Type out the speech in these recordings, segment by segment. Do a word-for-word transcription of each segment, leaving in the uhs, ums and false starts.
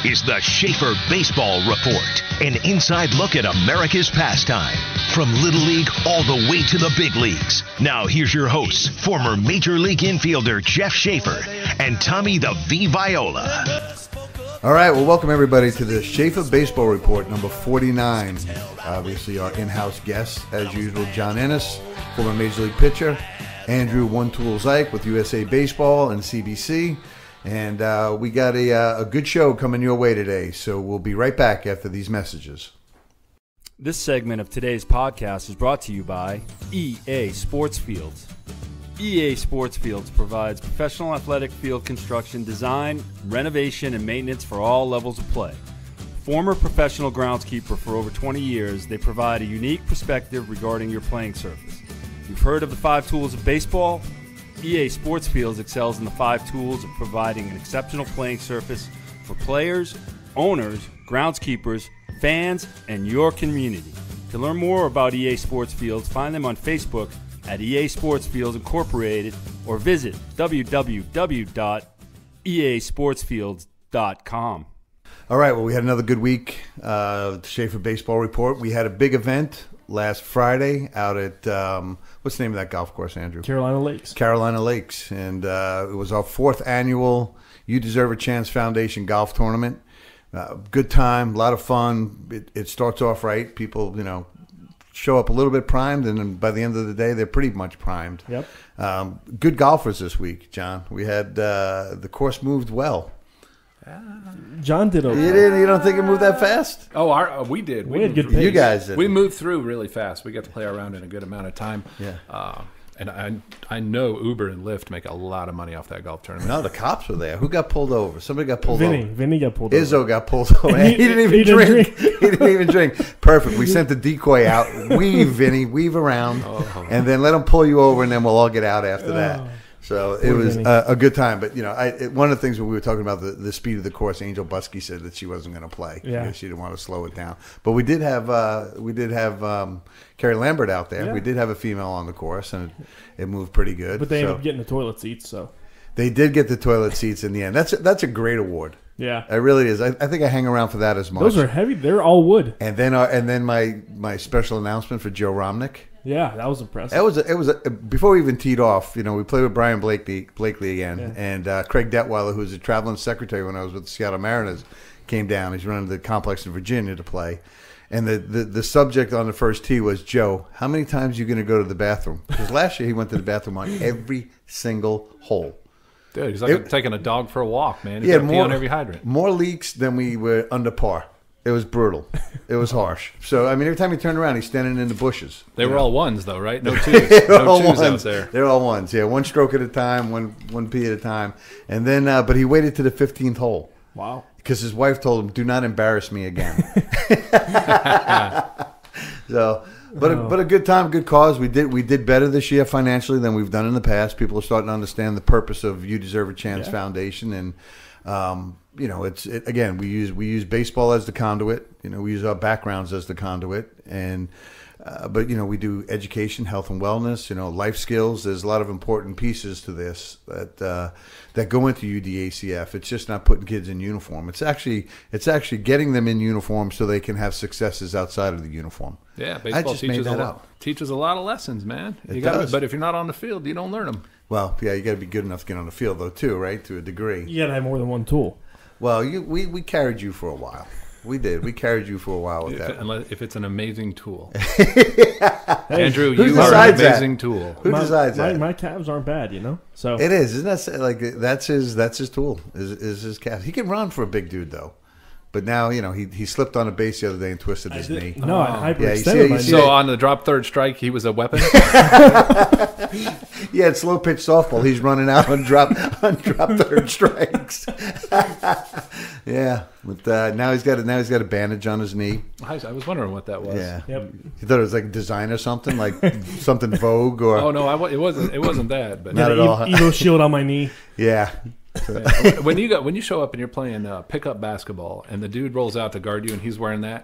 is the Schaefer Baseball Report, an inside look at America's pastime. From Little League all the way to the big leagues. Now here's your hosts, former Major League infielder Jeff Schaefer and Tommy the V. Viola. All right, well, welcome everybody to the Schaefer Baseball Report, number forty-nine. Obviously, our in-house guest, as usual, John Ennis, former Major League pitcher, Andrew One Tool Zyke with U S A Baseball and C B C. And uh, we got a, uh, a good show coming your way today, so we'll be right back after these messages. This segment of today's podcast is brought to you by E A Sports Fields. E A Sports Fields provides professional athletic field construction, design, renovation, and maintenance for all levels of play. Former professional groundskeeper for over twenty years, they provide a unique perspective regarding your playing surface. You've heard of the five tools of baseball? E A Sports Fields excels in the five tools of providing an exceptional playing surface for players, owners, groundskeepers, fans, and your community. To learn more about E A Sports Fields, find them on Facebook at E A Sports Fields Incorporated or visit w w w dot e a sports fields dot com. All right, well, we had another good week. Uh, the Schaefer Baseball Report. We had a big event last Friday out at, um, what's the name of that golf course, Andrew? Carolina Lakes. Carolina Lakes. And uh, it was our fourth annual You Deserve a Chance Foundation golf tournament. Uh, good time, a lot of fun. It, it starts off right. People, you know, show up a little bit primed, and then by the end of the day, they're pretty much primed. Yep. Um, good golfers this week, John. We had uh, the course moved well. John did okay. You didn't? You don't think it moved that fast? Oh, our, uh, we did. We had good moved, pace. You guys did. We moved through really fast. We got to play around in a good amount of time. Yeah. Uh, and I I know Uber and Lyft make a lot of money off that golf tournament. No, the cops were there. Who got pulled over? Somebody got pulled Vinny. over. Vinny got pulled Izzo over. got pulled over. He, He- didn't even he didn't drink. drink. He didn't even drink. Perfect. We sent the decoy out. Weave, Vinny. Weave around. Oh. And then let him pull you over, and then we'll all get out after that. Oh. So it Poor was Vinny. a, a good time. But, you know, I, it, one of the things when we were talking about the, the speed of the course, Angel Buskey said that she wasn't going to play. Yeah. Because she didn't want to slow it down. But we did have uh, we did have um, Carrie Lambert out there. Yeah. We did have a female on the course, and it, it moved pretty good. But they so ended up getting the toilet seats, so. they did get the toilet seats in the end. That's that's a great award. Yeah. It really is. I, I think I hang around for that as much. Those are heavy. They're all wood. And then, uh, and then my, my special announcement for Joe Romnick. Yeah, that was impressive. It was a, it was a, before we even teed off. You know, we played with Brian Blakely Blakely again, Yeah. and uh, Craig Detweiler, who was a traveling secretary when I was with the Seattle Mariners, came down. He's running the complex in Virginia to play, and the, the, the subject on the first tee was, Joe, how many times are you going to go to the bathroom? Because last year he went to the bathroom on every single hole. Dude, he's like It- taking a dog for a walk, man. He's He had got to pee more, on every hydrant. more leaks than we were under par. It was brutal. It was harsh. So, I mean, every time he turned around, he's standing in the bushes. They you were know? all ones, though, right? No twos. They're No all twos out ones. there. They're all ones. Yeah, one stroke at a time, one one pee at a time, and then. Uh, but he waited to the fifteenth hole Wow. because his wife told him, "Do not embarrass me again." So, but a, but a good time, good cause. We did we did better this year financially than we've done in the past. People are starting to understand the purpose of You Deserve a Chance Yeah. Foundation, and um, you know, it's it, again we use we use baseball as the conduit. You know, we use our backgrounds as the conduit, and uh, but you know, we do education, health and wellness. You know, life skills. There's a lot of important pieces to this that uh, that go into U D A C F. It's just not putting kids in uniform. It's actually it's actually getting them in uniform so they can have successes outside of the uniform. Yeah, I baseball just made teaches a that lot. up. Teaches a lot of lessons, man. It You gotta, does. but if you're not on the field, you don't learn them. Well, yeah, you got to be good enough to get on the field, though, too, right? To a degree. You got to have more than one tool. Well, you we, we carried you for a while. We did. We carried you for a while with If, that. unless, if it's an amazing tool. Hey, Andrew, who you are an decides that? amazing tool. Who my, decides my, that? My calves aren't bad, you know? So It is, isn't that so- like that's his that's his tool is is his calf. He can run for a big dude though, but now you know he he slipped on a base the other day and twisted his knee. No, I Yeah, you see- hyperextended you my see- knee. So on the drop third strike, he was a weapon. Yeah, it's slow pitch softball. He's running out on drop on drop third strikes. Yeah, with uh, now he's got a, now he's got a bandage on his knee. I I was wondering what that was. Yeah, Yep. he thought it was like design or something, like something Vogue or Oh no, I, wa- it wasn't. It wasn't that. But Not Got at an all. Evo Evo shield on my knee. yeah. Yeah. when you go when you show up and you're playing uh, pickup basketball and the dude rolls out to guard you and he's wearing that,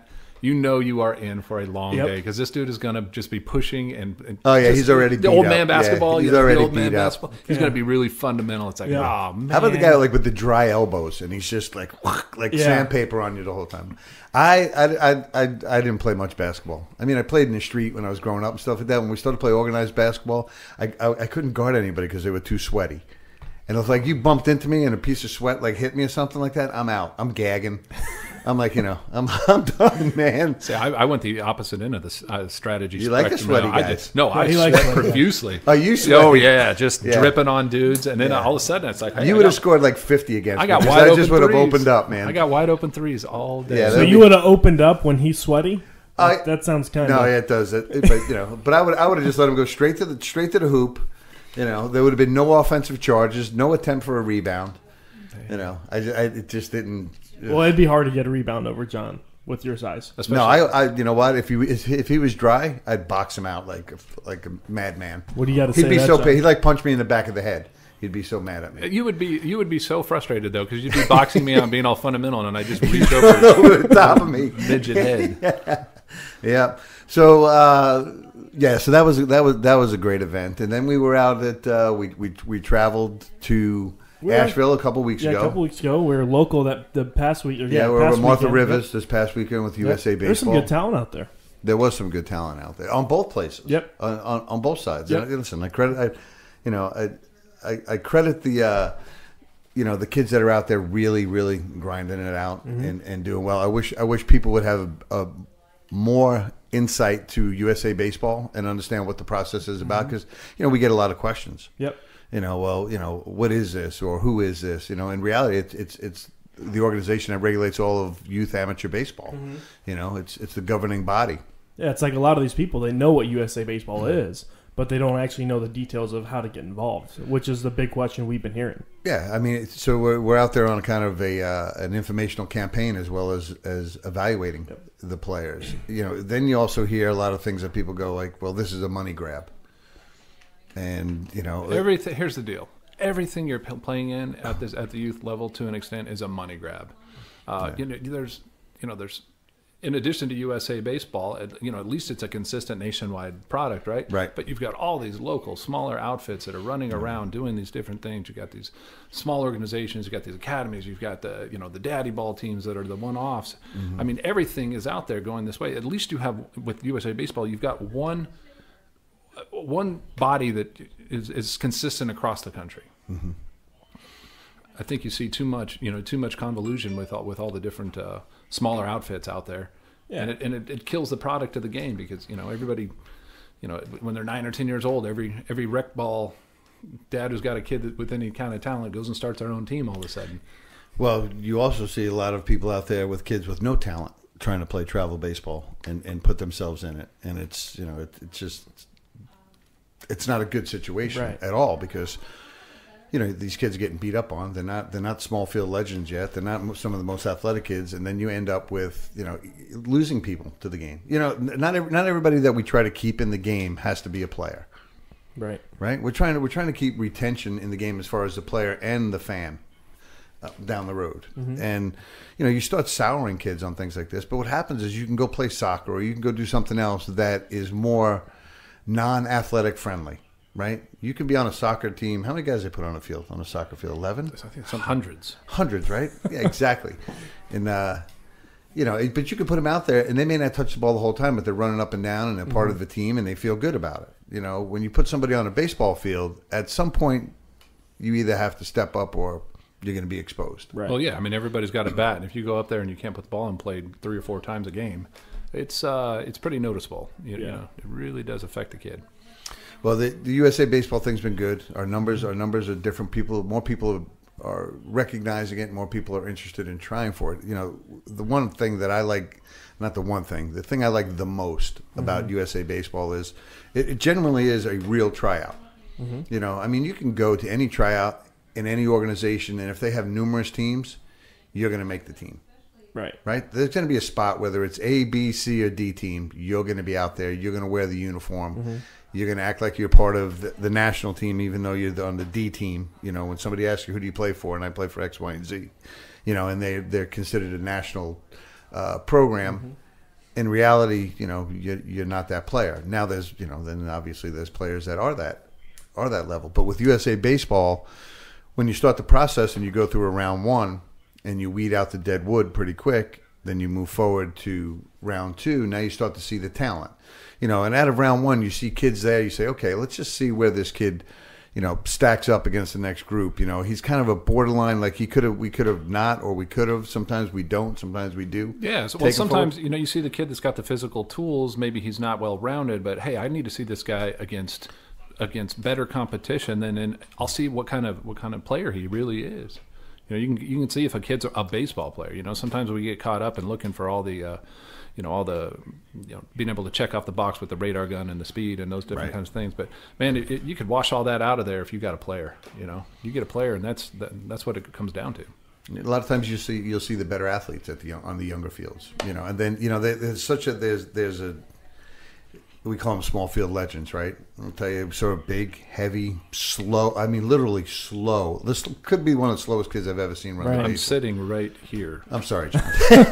you know you are in for a long Yep. day because this dude is going to just be pushing and, and Oh, yeah, just- he's already the beat old up. man Yeah, basketball. he's you know, already the old man beat up. basketball. He's Yeah. going to be really fundamental. It's like, Yeah. oh man, How about the guy like with the dry elbows and he's just like like Yeah. sandpaper on you the whole time? I I, I I I didn't play much basketball. I mean, I played in the street when I was growing up and stuff like that. When we started to play organized basketball, I I, I couldn't guard anybody because they were too sweaty. And if like you bumped into me and a piece of sweat like hit me or something like that, I'm out. I'm gagging. I'm like, you know, I'm I'm done, man. See, I, I went the opposite end of the uh, strategy. You like a spectrum. sweaty no, I guy. just- no, I he likes sweat sweaty guys. profusely. Oh, you sweat? Oh yeah, just Yeah. dripping on dudes, and then Yeah. all of a sudden it's like, hey, You I would have got- scored like fifty against I me. got 'cause wide I open just would have threes. opened up, man. I got wide open threes all day. Yeah, So that'd you be- would have opened up when he's sweaty? I- That, that sounds kind No, of. yeah, it does. It, but you know, but I would I would have just let him go straight to the straight to the hoop. You know, there would have been no offensive charges, no attempt for a rebound. You know, I, I it just didn't. Well, it'd be hard to get a rebound over John with your size. Especially, No, I, I, you know what? If he if he was dry, I'd box him out like a, like a madman. What do you got to He'd say? be to that, so John? pa- he'd like punch me in the back of the head. He'd be so mad at me. you would be you would be so frustrated though because you'd be boxing me out, being all fundamental, and I just reach over your Over the top of me. midget head. Yeah. So uh, yeah, so that was that was that was a great event, and then we were out at uh, we we we traveled to We were- Asheville a couple weeks Yeah, ago. a couple weeks ago, we were local that the past week. Or, Yeah, yeah, we were past with Martha weekend. Rivers Yep. this past weekend with Yep. U S A Baseball. There's some good talent out there. There was some good talent out there on both places. Yep. On on, on both sides. Yep. And I- listen, I credit, I, you know, I, I, I credit the, uh, you know, the kids that are out there really, really grinding it out Mm-hmm. and, and doing well. I wish I wish people would have a, a more insight to U S A Baseball and understand what the process is about because you know we get a lot of questions. Yep. You know, well, you know, what is this or who is this? You know, in reality, it's it's it's the organization that regulates all of youth amateur baseball. You know, it's it's the governing body. Yeah, it's like a lot of these people, they know what U S A Baseball is, but they don't actually know the details of how to get involved, which is the big question we've been hearing. Yeah, I mean, it's- so we're we're out there on a kind of a uh, an informational campaign as well as as evaluating the players. You know, then you also hear a lot of things that people go like, "Well, this is a money grab," and you know, Everything. Here's the deal. Everything you're p- playing in at this at the youth level to an extent is a money grab. Uh, You know, there's you know there's in addition to U S A Baseball, at, you know at least it's a consistent nationwide product, right? Right. But you've got all these local smaller outfits that are running around doing these different things. You've got these small organizations. You've got these academies. You've got the you know the daddy ball teams that are the one-offs. I mean, everything is out there going this way. At least you have with U S A Baseball, you've got one. one body that is, is consistent across the country. Mm-hmm. I think you see too much, you know, too much convolution with all with all the different uh, smaller outfits out there, Yeah. and it and it, it kills the product of the game because you know everybody, you know, when they're nine or ten years old, every every rec ball dad who's got a kid that, with any kind of talent goes and starts their own team all of a sudden. well, you also see a lot of people out there with kids with no talent trying to play travel baseball and, and put themselves in it, and it's you know it, it's just it's not a good situation Right. at all because you know these kids are getting beat up on. They're not they're not small field legends yet. They're not some of the most athletic kids, and then you end up with you know losing people to the game. You know, not every, not everybody that we try to keep in the game has to be a player. Right. Right? We're trying to we're trying to keep retention in the game as far as the player and the fan uh, down the road. And you know, you start souring kids on things like this. But what happens is you can go play soccer or you can go do something else that is more non-athletic friendly. Right? You can be on a soccer team. How many guys they put on a field on a soccer field? Eleven? I think some hundreds. Hundreds, right? Yeah, exactly. and uh, you know, but you can put them out there, and they may not touch the ball the whole time, but they're running up and down, and they're part of the team, and they feel good about it. You know, when you put somebody on a baseball field, at some point, you either have to step up or you're going to be exposed. Right. Well, yeah, I mean everybody's got a bat, and if you go up there and you can't put the ball in play three or four times a game, it's uh, it's pretty noticeable. You, you Yeah. know, it really does affect the kid. Well, the, the U S A baseball thing's been good. Our numbers, our numbers are different. People, more people are recognizing it. More people are interested in trying for it. You know, the one thing that I like, not the one thing, the thing I like the most about U S A baseball is it, it generally is a real tryout. You know, I mean, you can go to any tryout in any organization, and if they have numerous teams, you're going to make the team. Right. Right? There's going to be a spot, whether it's A, B, C, or D team, you're going to be out there. You're going to wear the uniform. You're going to act like you're part of the, the national team, even though you're on the D team. You know, when somebody asks you, who do you play for? And I play for X, Y, and Z. You know, and they, they're considered a national uh, program. in reality, you know, you're, you're not that player. Now there's, you know, then obviously there's players that are that are that level. But with U S A Baseball, when you start the process and you go through a round one and you weed out the dead wood pretty quick, then you move forward to round two. Now you start to see the talent, you know, and out of round one, you see kids there. You say, okay, let's just see where this kid, you know, stacks up against the next group. You know, he's kind of a borderline, like he could have, we could have not, or we could have. Sometimes we don't, sometimes we do. Yeah. So, well, sometimes, you know, you see the kid that's got the physical tools. Maybe he's not well rounded, but hey, I need to see this guy against against better competition. Then, and I'll see what kind of what kind of player he really is. You know, you can you can see if a kid's a baseball player. You know, sometimes we get caught up in looking for all the, uh, you know, all the, you know, being able to check off the box with the radar gun and the speed and those different right. kinds of things. But man, it, it, you could wash all that out of there if you got a player. You know, you get a player, and that's that, that's what it comes down to. A lot of times you see you'll see the better athletes at the on the younger fields. You know, and then you know there, there's such a there's there's a we call them small field legends, right? I'll tell you, sort of big, heavy, slow. I mean, literally slow. This could be one of the slowest kids I've ever seen run. Right. The I'm base. sitting right here. I'm sorry, John.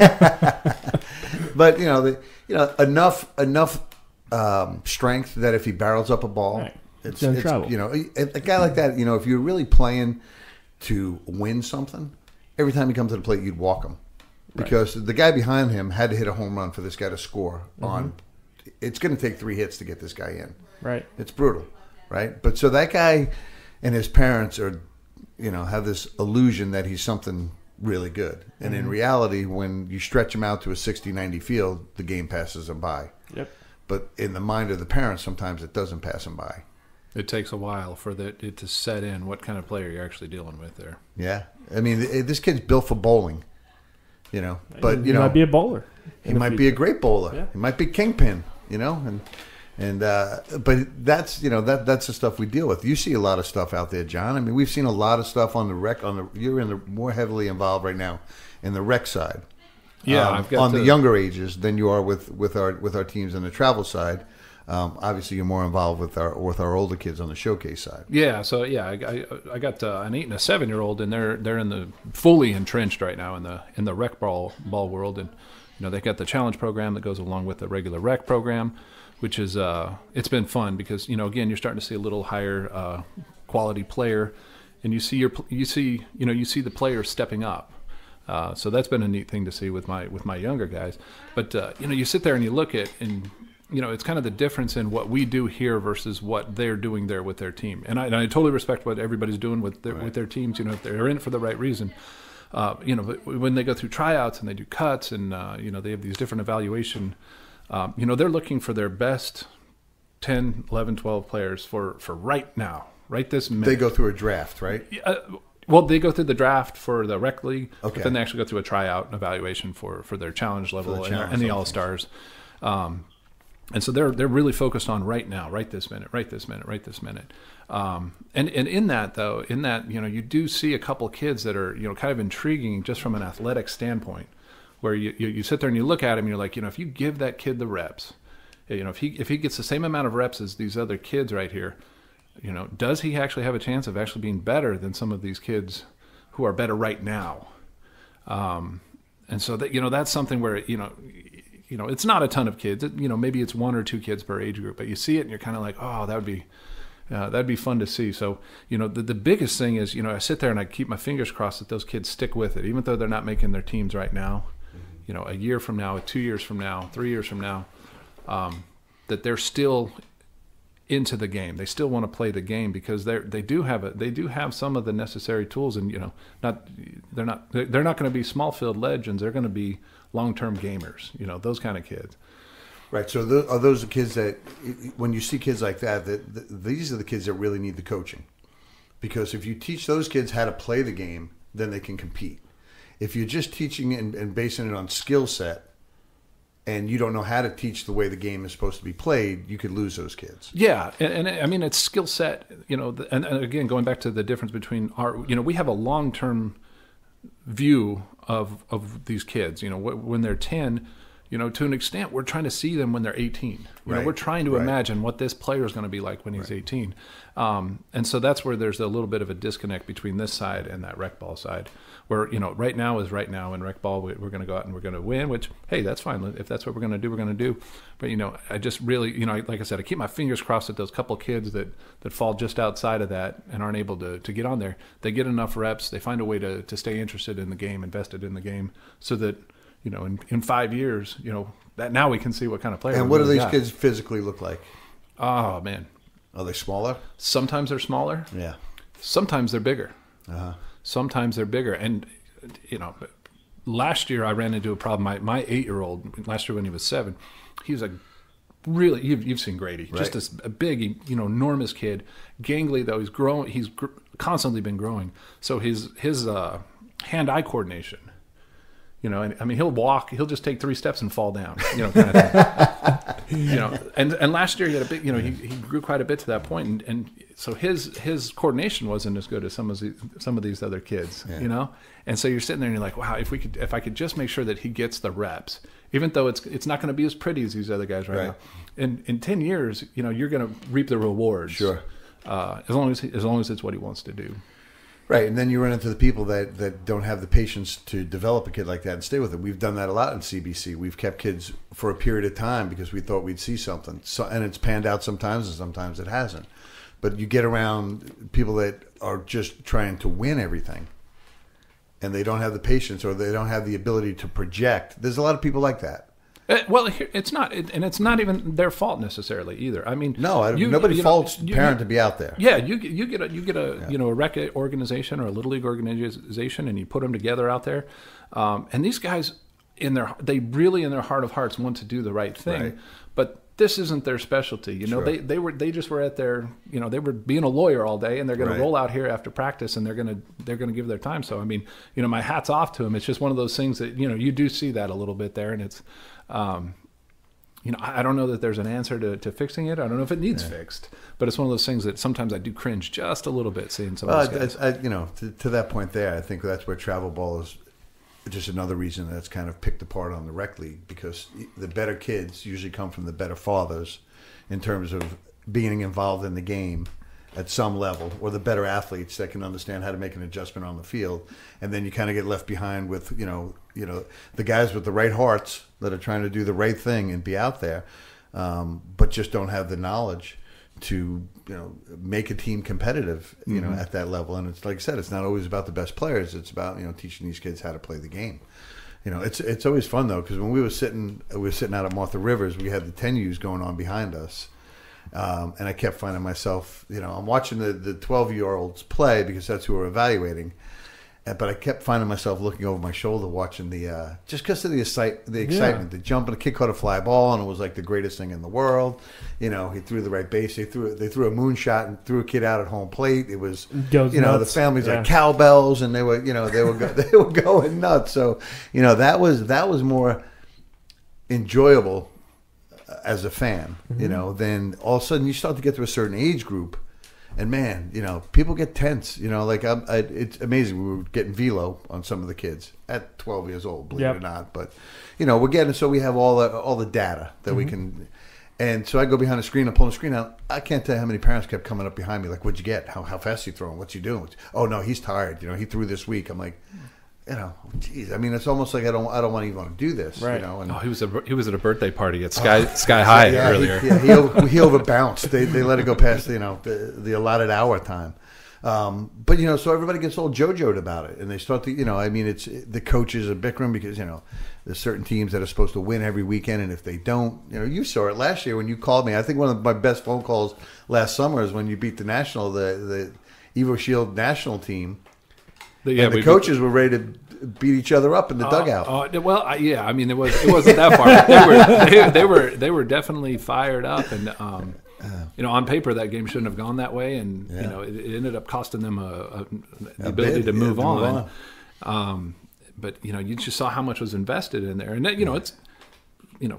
But you know, the, you know, enough enough um, strength that if he barrels up a ball, Right. it's, It's in it's trouble. you know, a, a guy like that. You know, if you're really playing to win something, every time he comes to the plate, you'd walk him because right. the guy behind him had to hit a home run for this guy to score mm-hmm. on. It's going to take three hits to get this guy in. Right. It's brutal, right? But so that guy and his parents are, you know, have this illusion that he's something really good. And mm-hmm. in reality, when you stretch him out to a sixty ninety field, the game passes him by. Yep. But in the mind of the parents, sometimes it doesn't pass him by. It takes a while for the, it to set in what kind of player you're actually dealing with there. Yeah. I mean, this kid's built for bowling, you know. But, you he know. might be a bowler. He might be a great bowler. Yeah. He might be kingpin, you know, and and uh, but that's you know that that's the stuff we deal with. You see a lot of stuff out there, John. I mean, we've seen a lot of stuff on the rec. On the you're in the more heavily involved right now in the rec side. Yeah, um, I've got on to, the younger ages than you are with, with our with our teams on the travel side. Um, obviously, you're more involved with our with our older kids on the showcase side. Yeah, so yeah, I, I, I got uh, an eight and a seven year old, and they're they're in the fully entrenched right now in the in the rec ball ball world, and you know they got the challenge program that goes along with the regular rec program, which is uh it's been fun because you know again you're starting to see a little higher uh, quality player, and you see your you see you know you see the players stepping up. Uh, so that's been a neat thing to see with my with my younger guys. But uh, you know you sit there and you look at and. You know, it's kind of the difference in what we do here versus what they're doing there with their team. And I, and I totally respect what everybody's doing with their, right. with their teams, you know, if they're in it for the right reason. Uh, you know, but when they go through tryouts and they do cuts and, uh, you know, they have these different evaluation, um, you know, they're looking for their best ten, eleven, twelve players for, for right now, right this minute. They go through a draft, right? Uh, well, they go through the draft for the rec league, okay. but then they actually go through a tryout and evaluation for, for their challenge level the and, challenge and the level. All-Stars. Um And so they're they're really focused on right now, right this minute, right this minute, right this minute. Um, and and in that though, in that you know you do see a couple of kids that are you know kind of intriguing just from an athletic standpoint, where you, you you sit there and you look at him and you're like you know if you give that kid the reps, you know if he if he gets the same amount of reps as these other kids right here, you know does he actually have a chance of actually being better than some of these kids who are better right now? Um, and so that you know that's something where you know. You know, it's not a ton of kids. It, you know, maybe it's one or two kids per age group, but you see it and you're kind of like, oh, that would be, uh, that'd be fun to see. So, you know, the, the biggest thing is, you know, I sit there and I keep my fingers crossed that those kids stick with it, even though they're not making their teams right now. You know, a year from now, two years from now, three years from now, um, that they're still into the game. They still want to play the game because they they do have a they do have some of the necessary tools, and you know, not they're not they're not going to be small field legends. They're going to be long-term gamers, you know, those kind of kids. Right. So th- are those the kids that, when you see kids like that, that, that these are the kids that really need the coaching, because if you teach those kids how to play the game, then they can compete. If you're just teaching and, and basing it on skill set, and you don't know how to teach the way the game is supposed to be played, you could lose those kids. Yeah, and, and I mean it's skill set, you know, and, and again going back to the difference between our, you know, we have a long-term view of of these kids. You know, when they're ten, you know, to an extent, we're trying to see them when they're eighteen. You Right. know, we're trying to Right. imagine what this player is going to be like when he's Right. eighteen. Um, and so that's where there's a little bit of a disconnect between this side and that rec ball side, where, you know, right now is right now. In rec ball, we- we're going to go out and we're going to win, which, hey, that's fine. If that's what we're going to do, we're going to do. But, you know, I just really, you know, like I said, I keep my fingers crossed that those couple kids that, that fall just outside of that and aren't able to, to get on there, they get enough reps, they find a way to, to stay interested in the game, invested in the game, so that, you know, in, in five years, you know, that now we can see what kind of player. And we what do really these got. kids physically look like? Oh, man. Are they smaller? Sometimes they're smaller. Yeah. Sometimes they're bigger. Uh-huh. Sometimes they're bigger. And, you know, last year I ran into a problem. My, my eight-year-old, last year when he was seven, he was a really, you've, you've seen Grady, Right. just this, a big, you know, enormous kid. Gangly, though, he's growing. He's gr- constantly been growing. So his, his uh, hand-eye coordination, you know, and I mean, he'll walk, he'll just take three steps and fall down, you know, kind of thing. You know, and, and last year he had a big, you know, he, he grew quite a bit to that point, and, and so his his coordination wasn't as good as some of the, some of these other kids, Yeah. you know, and so you're sitting there and you're like, wow, if we could, if I could just make sure that he gets the reps, even though it's it's not going to be as pretty as these other guys right, Right. now. In in ten years, you know, you're going to reap the rewards, Sure. uh, as long as he, as long as it's what he wants to do. Right, and then you run into the people that, that don't have the patience to develop a kid like that and stay with it. We've done that a lot in C B C. We've kept kids for a period of time because we thought we'd see something. So, and it's panned out sometimes, and sometimes it hasn't. But you get around people that are just trying to win everything, and they don't have the patience or they don't have the ability to project. There's a lot of people like that. Uh, well, here- it's not, it, and it's not even their fault necessarily either. I mean, No, I, you- nobody you know, faults you- parent you- to be out there. Yeah, you get- you get a you get a you know a rec organization or a little league organization, and you put them together out there, um, and these guys in their they really in their heart of hearts want to do the right thing, Right. but this isn't their specialty. You know, Sure. they they were they just were at their you know they were being a lawyer all day, and they're going Right. to roll out here after practice, and they're going to they're going to give their time. So I mean, you know, my hat's off to them. It's just one of those things that you know you do see that a little bit there, and it's. Um, You know, I I don't know that there's an answer to, to fixing it. I don't know if it needs fixed, but it's one of those things that sometimes I do cringe just a little bit seeing some Well, of those guys. I, I, you know, to, to that point there, I think that's where travel ball is just another reason that's kind of picked apart on the rec league, because the better kids usually come from the better fathers in terms of being involved in the game at some level, or the better athletes that can understand how to make an adjustment on the field. And then you kind of get left behind with, you know, you know, the guys with the right hearts that are trying to do the right thing and be out there, um, but just don't have the knowledge to, you know, make a team competitive, you Mm-hmm. know, at that level. And it's like I said, it's not always about the best players. It's about, you know, teaching these kids how to play the game. You know, it's it's always fun though, because when we were sitting, we were sitting out at Martha Rivers, we had the ten U's going on behind us. Um, and I kept finding myself, you know, I'm watching the, the twelve-year-olds play because that's who we're evaluating. Uh, But I kept finding myself looking over my shoulder watching the, uh, just because of the, excite, the excitement, the jump, and the kid caught a fly ball, and it was like the greatest thing in the world. You know, he threw the right base. They threw they threw a moonshot and threw a kid out at home plate. It was, Goes you know, nuts. the family's Yeah. like cowbells, and they were, you know, they were go, they were going nuts. So, you know, that was that was more enjoyable as a fan, you know, then all of a sudden you start to get to a certain age group, and man, you know, people get tense. You know, like I'm, I, it's amazing. We were getting velo on some of the kids at twelve years old, believe Yep. it or not. But you know, we're getting so we have all the all the data that we can. And so I go behind the screen and pull the screen out. I can't tell you how many parents kept coming up behind me, like, "What'd you get? How how fast you throwing? What's you doing?" Oh no, he's tired. You know, he threw this week. I'm like, you know, geez. I mean, it's almost like I don't I don't want to even want to do this. Right. You know, and Oh, he was a, he was at a birthday party at Sky Sky High yeah, earlier. He, yeah, he, over, he overbounced. They they let it go past you know the, the allotted hour time. Um, but you know, so everybody gets all JoJo'd about it, and they start to you know. I mean, it's the coaches are bickering because you know there's certain teams that are supposed to win every weekend, and if they don't, you know, you saw it last year when you called me. I think one of my best phone calls last summer is when you beat the national the the Evo Shield national team. But yeah, and the we- coaches were ready to beat each other up in the dugout. Uh, well, I, yeah, I mean, it was it wasn't that far. They were they, they were they were definitely fired up, and um, you know, on paper that game shouldn't have gone that way, and Yeah. you know, it, it ended up costing them a, a, the A ability bid, to yeah, move to move on. Um, but you know, you just saw how much was invested in there, and that, you know, it's you know,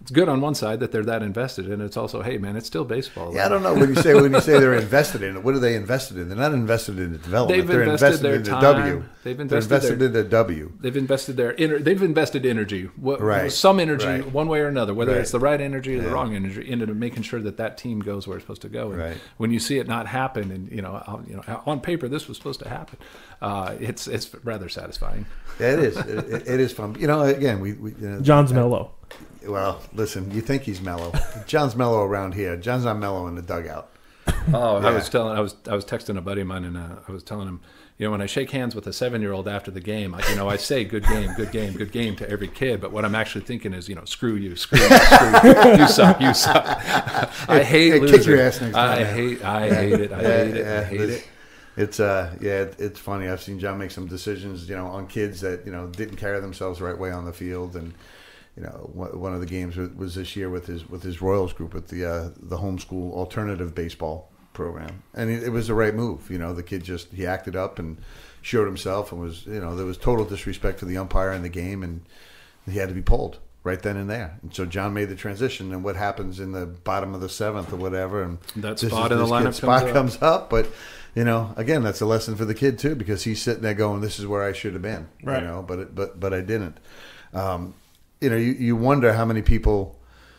it's good on one side that they're that invested, and it's also, hey man, it's still baseball. Yeah, I don't know when you say when you say they're invested in it. What are they invested in? They're not invested in the development. They've they're invested, invested their in the time. W. They've invested, they're invested their, in the W. They've invested their ener- They've invested energy, what, Right. some energy, Right. one way or another, whether Right. it's the right energy or Yeah. the wrong energy, into making sure that that team goes where it's supposed to go. And Right. when you see it not happen, and you know, on, you know, on paper this was supposed to happen, uh, it's it's rather satisfying. Yeah, it is. it, it is fun. You know, again, we, we you know, John's mellow. Well, listen, you think he's mellow. John's mellow around here. John's not mellow in the dugout. Oh, Yeah. I was telling, I was, I was texting a buddy of mine, and uh, I was telling him, you know, when I shake hands with a seven-year-old after the game, I, you know, I say "good game, good game, good game" to every kid. But what I'm actually thinking is, you know, screw you, screw you, screw you, you suck, you suck. I hate Hey, losing. kick your ass next time, I man. hate, I hate it, I hate it, Yeah, I hate it's- it. It's uh, yeah, it, it's funny. I've seen John make some decisions, you know, on kids that you know didn't carry themselves the right way on the field, and you know, one one of the games was, was this year with his with his Royals group with the uh, the homeschool alternative baseball program, and it, it was the right move. You know, the kid just he acted up and showed himself, and was you know there was total disrespect for the umpire in the game, and he had to be pulled right then and there. And so John made the transition, and what happens in the bottom of the seventh or whatever, and That this spot is- in the this lineup kid's spot comes up. comes up, but you know, again, that's a lesson for the kid too, because he's sitting there going, "This is where I should have been," Right. you know, but it, but but I didn't. Um, you know, you, you wonder how many people,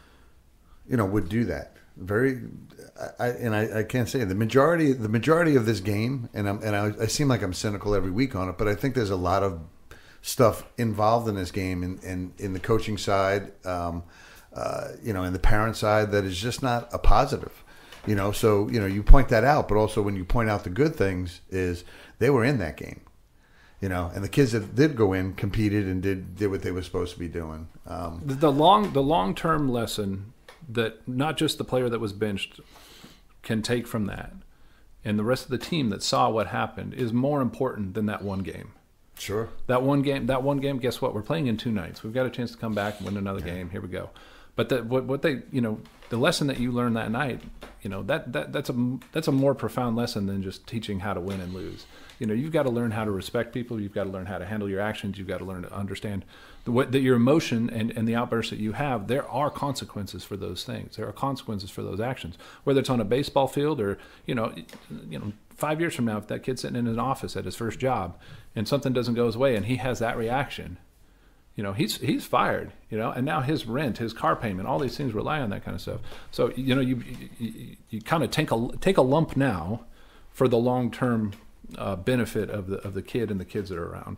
you know, would do that. Very, I, I and I, I can't say the majority. The majority of this game, and I'm and I, I seem like I'm cynical every week on it, but I think there's a lot of stuff involved in this game, and in, in, in the coaching side, um, uh, you know, and the parent side that is just not a positive. You know, so you know you point that out, but also when you point out the good things, is they were in that game. You know, and the kids that did go in competed and did did what they were supposed to be doing. Um, The, the long, the long-term lesson that not just the player that was benched can take from that, and the rest of the team that saw what happened, is more important than that one game. sure. That one game, that one game. Guess what? We're playing in two nights. We've got a chance to come back and win another game. Here we go. But the, what, what they, you know, the lesson that you learned that night, you know, that, that that's a that's a more profound lesson than just teaching how to win and lose. You know, you've got to learn how to respect people. You've got to learn how to handle your actions. You've got to learn to understand the, what, that your emotion and, and the outbursts that you have. There are consequences for those things. There are consequences for those actions, whether it's on a baseball field or you know, you know, five years from now, if that kid's sitting in an office at his first job and something doesn't go his way and he has that reaction. You know, he's he's fired, you know, and now his rent, his car payment, all these things rely on that kind of stuff. So, you know, you you, you kind of take a take a lump now for the long-term uh, benefit of the of the kid and the kids that are around.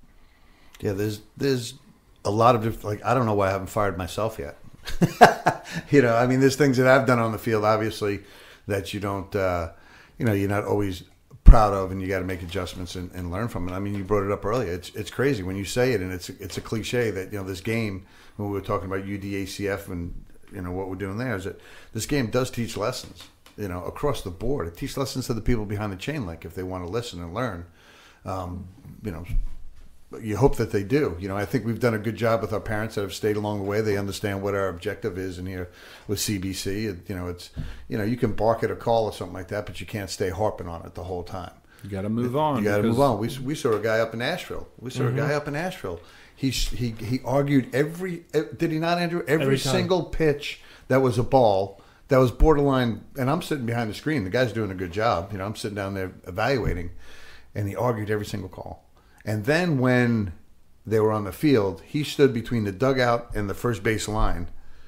Yeah, there's there's a lot of different, like I don't know why I haven't fired myself yet. You know, I mean, there's things that I've done on the field, obviously, that you don't, uh, you know, you're not always proud of, and you got to make adjustments and, and learn from it. I mean, you brought it up earlier. It's it's crazy when you say it, and it's it's a cliche that you know this game when we were talking about U D A C F and you know what we're doing there is that this game does teach lessons. You know, across the board, it teaches lessons to the people behind the chain link if they want to listen and learn. Um, you know, you hope that they do. You know, I think we've done a good job with our parents that have stayed along the way. They understand what our objective is in here with C B C. It, you know, it's you know you can bark at a call or something like that, but you can't stay harping on it the whole time. You got to move on. You got to because- move on. We we saw a guy up in Asheville. We saw Mm-hmm. a guy up in Asheville. He he he argued every. Did he not, Andrew? Every, Every time. single pitch that was a ball that was borderline. And I'm sitting behind the screen. The guy's doing a good job. You know, I'm sitting down there evaluating, and he argued every single call. And then when they were on the field, he stood between the dugout and the first base line,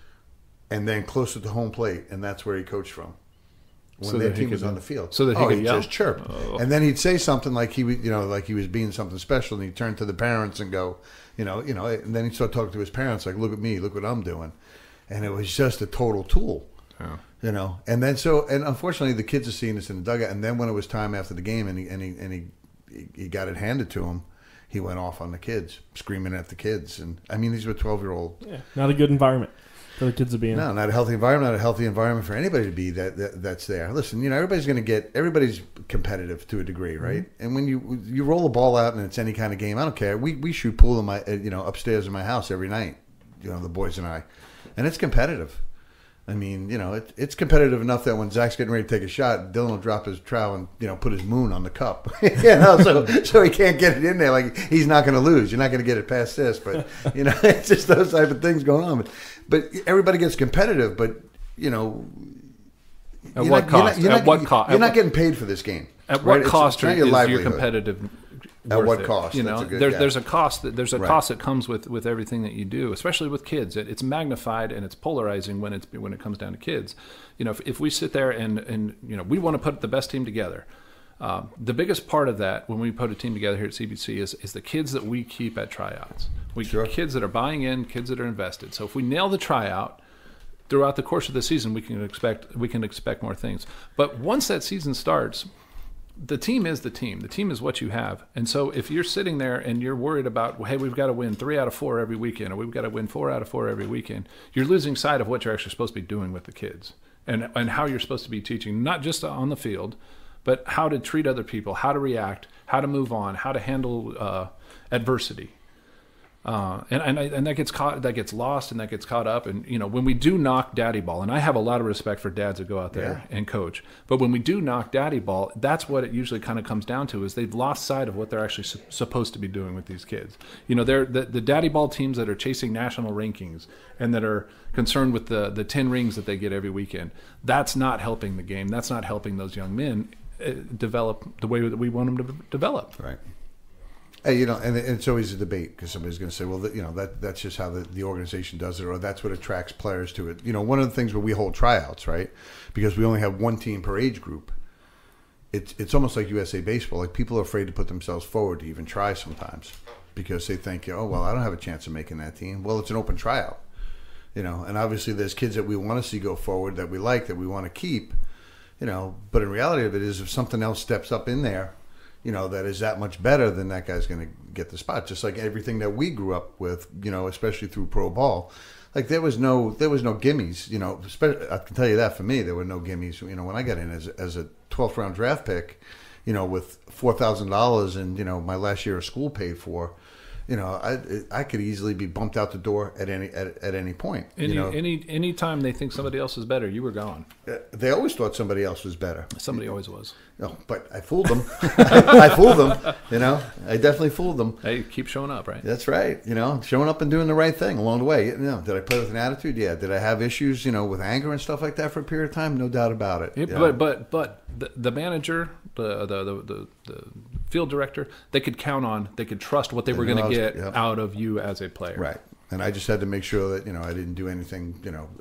and then closer to home plate, and that's where he coached from. When So their that he team was could- on the field, so that he oh, could he'd yell? just chirp, Oh. and then he'd say something like he, was, you know, like he was being something special, and he'd turn to the parents and go, you know, you know, and then he'd start talking to his parents like, "Look at me, look what I'm doing," and it was just a total tool, Yeah. you know. And then so, and unfortunately, the kids are seeing this in the dugout, and then when it was time after the game, and he and he and he, he got it handed to him, he went off on the kids, screaming at the kids, and I mean, these were twelve year old. Yeah, not a good environment for the kids to be in. No, not a healthy environment. Not a healthy environment for anybody to be that, that that's there. Listen, you know, everybody's going to get. Everybody's competitive to a degree, right? Mm-hmm. And when you you roll a ball out and it's any kind of game, I don't care. We we shoot pool in my you know upstairs in my house every night. You know, the boys and I, and it's competitive. I mean, you know, it, it's competitive enough that when Zach's getting ready to take a shot, Dylan will drop his trowel and, you know, put his moon on the cup. you know, so so he can't get it in there. Like, he's not going to lose. You're not going to get it past this. But, you know, it's just those type of things going on. But, but everybody gets competitive. But, you know, at what not, cost? You're not, at you're what not, cost? You're not getting paid for this game. At what right? cost it's, it's is your your competitive? At worth what it, cost? You That's know, a good, there's yeah. there's a cost. That, there's a Right. cost that comes with, with everything that you do, especially with kids. It, it's magnified and it's polarizing when it's when it comes down to kids. You know, if, if we sit there and and you know we want to put the best team together, uh, the biggest part of that when we put a team together here at C B C is is the kids that we keep at tryouts. We Sure. keep kids that are buying in, kids that are invested. So if we nail the tryout, throughout the course of the season, we can expect we can expect more things. But once that season starts, the team is the team. The team is what you have. And so if you're sitting there and you're worried about, well, hey, we've got to win three out of four every weekend, or we've got to win four out of four every weekend, you're losing sight of what you're actually supposed to be doing with the kids and, and how you're supposed to be teaching, not just on the field, but how to treat other people, how to react, how to move on, how to handle uh, adversity. Uh, and and, I, and that gets caught, that gets lost, and that gets caught up. And you know, when we do knock daddy ball, and I have a lot of respect for dads that go out there Yeah. and coach, but when we do knock daddy ball, that's what it usually kind of comes down to: is they've lost sight of what they're actually su- supposed to be doing with these kids. You know, they're the, the daddy ball teams that are chasing national rankings and that are concerned with the the ten rings that they get every weekend. That's not helping the game. That's not helping those young men uh, develop the way that we want them to develop. Right. Hey, you know, and it's always a debate because somebody's going to say, well, you know, that that's just how the, the organization does it, or that's what attracts players to it. You know, one of the things where we hold tryouts, right, because we only have one team per age group, it's it's almost like U S A Baseball. Like, people are afraid to put themselves forward to even try sometimes because they think, oh, well, I don't have a chance of making that team. Well, it's an open tryout, you know, and obviously there's kids that we want to see go forward that we like, that we want to keep, you know, but in reality of it is if something else steps up in there, you know, that is that much better, then that guy's going to get the spot. Just like everything that we grew up with, you know, especially through pro ball. Like, there was no there was no gimmies, you know. I can tell you that for me, there were no gimmies. You know, when I got in as, as a twelfth round draft pick, you know, with four thousand dollars and, you know, my last year of school paid for, you know, I I could easily be bumped out the door at any at, at any point. Any you know? any any time they think somebody else is better, you were gone. They always thought somebody else was better. Somebody always was. No, but I fooled them. I fooled them. You know, I definitely fooled them. Hey, keep showing up, right? That's right. You know, showing up and doing the right thing along the way. You know, did I play with an attitude? Yeah. Did I have issues, you know, with anger and stuff like that for a period of time? No doubt about it. It, You know? but but but the, the manager, the the, the the the field director, they could count on, they could trust what they They were knew going I to was- get yep. out of you as a player. Right. And I just had to make sure that, you know, I didn't do anything, you know.